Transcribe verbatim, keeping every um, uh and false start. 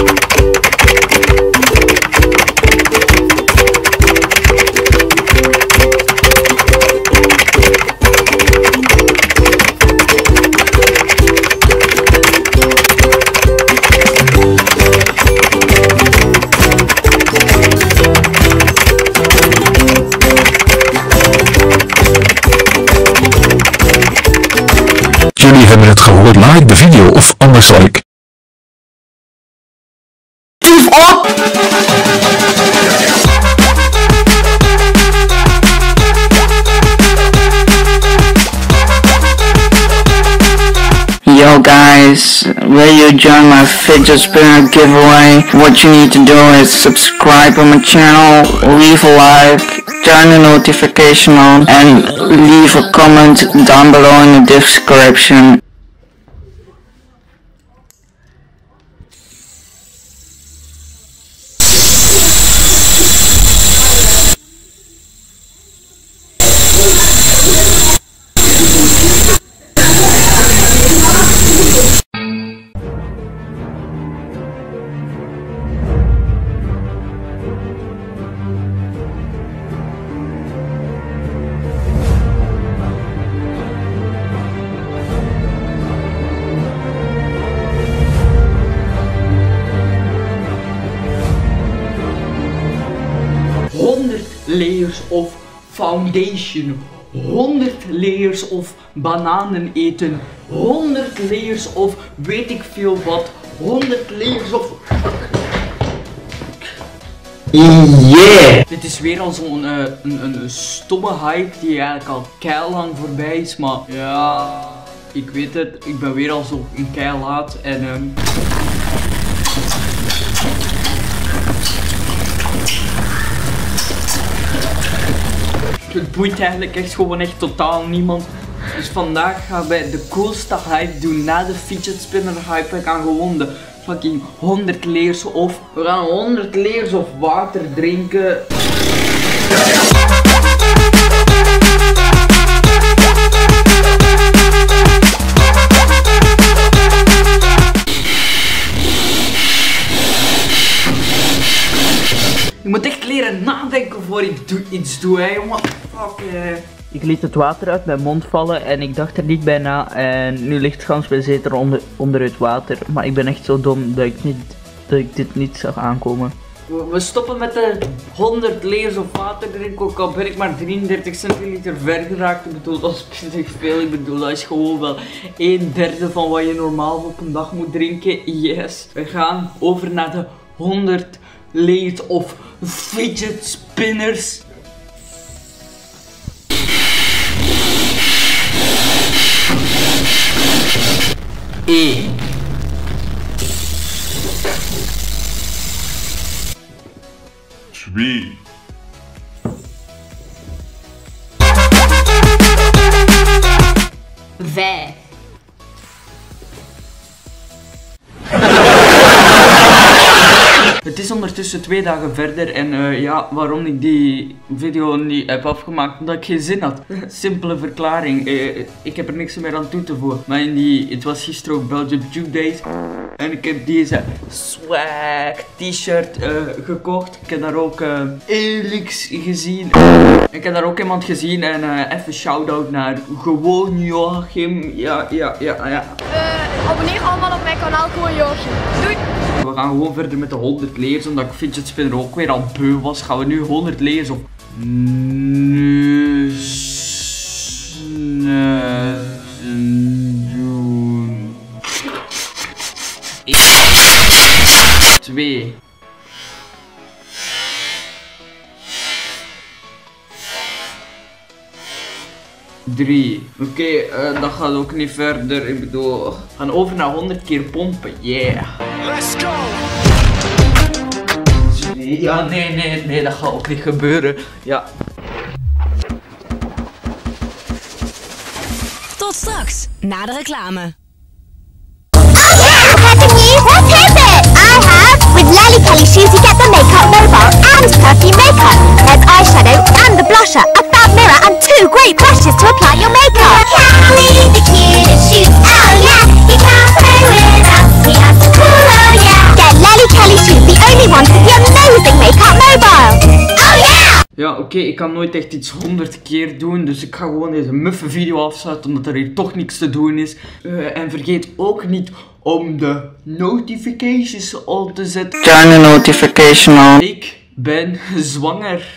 Jullie hebben het gehoord, like de video of anders like. Tief op! Yo guys, will you join my fidget spinner giveaway? What you need to do is subscribe on my channel, leave a like, turn the notification on, and leave a comment down below in the description. honderd layers of foundation, honderd layers of bananen eten, honderd layers of weet ik veel wat, honderd layers of... Yeah! Dit is weer al zo'n uh, een, een stomme hype die eigenlijk al keilang voorbij is, maar ja, ik weet het, ik ben weer al zo een kei laat en... Um... Het boeit eigenlijk echt gewoon echt totaal niemand. Dus vandaag gaan wij de coolste hype doen na de fidget spinner hype. We gaan gewoon de fucking honderd layers of... We gaan honderd layers of water drinken. Ik moet echt leren nadenken voor ik do iets doe, hè jongen. Fuck, eh. Ik liet het water uit mijn mond vallen en ik dacht er niet bij na. En nu ligt gans bij zeter onder, onder het water. Maar ik ben echt zo dom dat ik, niet, dat ik dit niet zag aankomen. We, we stoppen met de honderd layers of water drinken. Ook al ben ik maar drieëndertig centiliter ver geraakt. Ik bedoel, dat is pittig veel. Ik bedoel, dat is gewoon wel een derde van wat je normaal op een dag moet drinken. Yes. We gaan over naar de honderd layers of fidget spinners. één. twee. vijf. Het is ondertussen twee dagen verder en uh, ja, waarom ik die video niet heb afgemaakt, omdat ik geen zin had. Simpele verklaring, uh, ik heb er niks meer aan toe te voegen. Maar in die, het was gisteren ook Belgium Juke Days en ik heb deze swag t-shirt uh, gekocht. Ik heb daar ook uh, Elix gezien. Ik heb daar ook iemand gezien en uh, even shout-out naar gewoon Joachim. Ja, ja, ja, ja. Uh, abonneer allemaal op mijn kanaal, gewoon Joachim. Doei! We gaan gewoon verder met de honderd layers, omdat ik fidget spinner ook weer al beu was. Gaan we nu honderd layers op. Nu doen. Twee. Drie. Oké, okay, uh, dat gaat ook niet verder. Ik bedoel, we gaan over naar honderd keer pompen. Yeah. Let's go! Ja, nee, nee, nee, dat gaat ook niet gebeuren. Ja. Tot straks, na de reclame. What is it? I have! With Lally Kelly Shoes you get the makeup mobile and perfume makeup. There's eyeshadow and the blusher, a fab mirror and two great brushes to apply your makeup. Kelly, the cutest shoes, oh yeah! You can't play with us, we have the cool, oh yeah! Get Lally Kelly Ja, oké, okay, ik kan nooit echt iets honderd keer doen, dus ik ga gewoon deze muffe video afsluiten, omdat er hier toch niks te doen is. Uh, en vergeet ook niet om de notifications op te zetten. Turn the notification on. Ik ben zwanger.